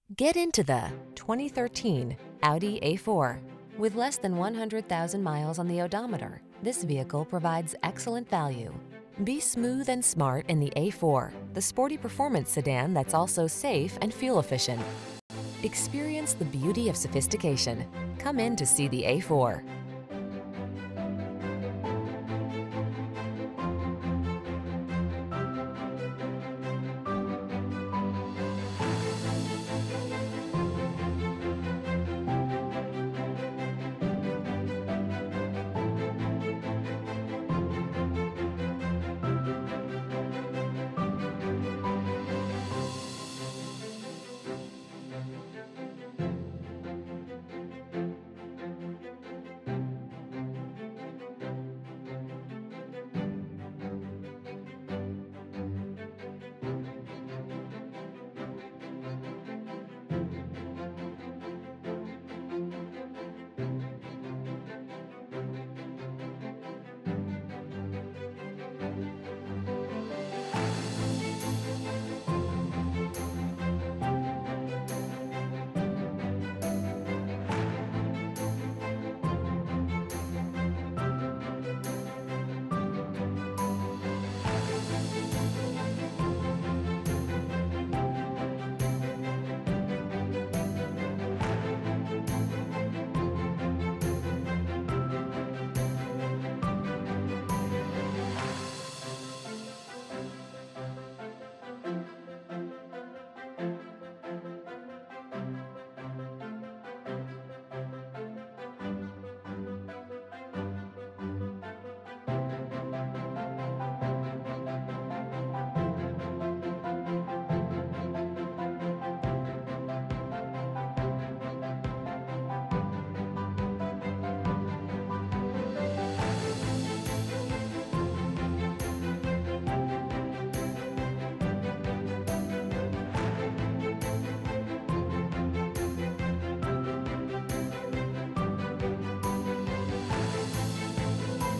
Get into the 2013 Audi A4. With less than 100,000 miles on the odometer, this vehicle provides excellent value. Be smooth and smart in the A4, the sporty performance sedan that's also safe and fuel efficient. Experience the beauty of sophistication. Come in to see the A4.